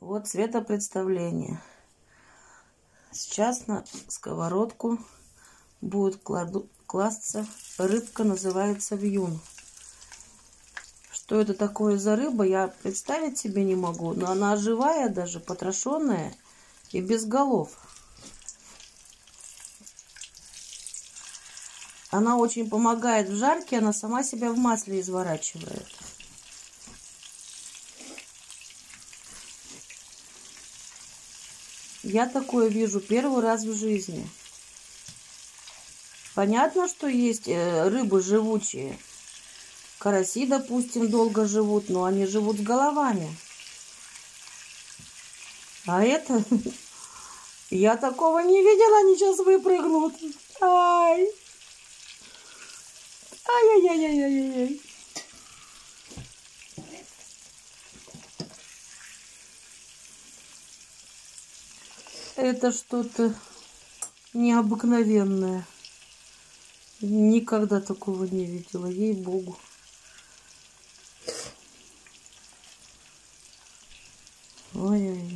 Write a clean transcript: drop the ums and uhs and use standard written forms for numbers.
Вот светопредставление. Сейчас на сковородку будет класться рыбка, называется вьюн. Что это такое за рыба, я представить себе не могу. Но она живая даже, потрошенная и без голов. Она очень помогает в жарке, она сама себя в масле изворачивает. Я такое вижу первый раз в жизни. Понятно, что есть рыбы живучие. Караси, допустим, долго живут, но они живут с головами. А это... Я такого не видела, они сейчас выпрыгнут. Ай! Ай-яй-яй-яй-яй-яй. Это что-то необыкновенное. Никогда такого не видела, ей-богу. Ой-ой-ой.